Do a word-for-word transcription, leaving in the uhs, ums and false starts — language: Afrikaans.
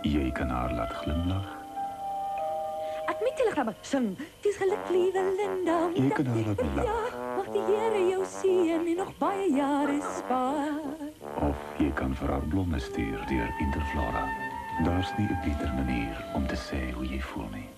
Jy kan haar laat glimlag. Ek met telegramme sing. Dis geluk, liewe Linda. Jy kan haar laat lag. Ja, mag die Here jou seën en nog baie jare spaar. Of jy kan vir haar blomme stuur deur Interflora. Daar's nie 'n beter manier om te sê hoe jy voel nie.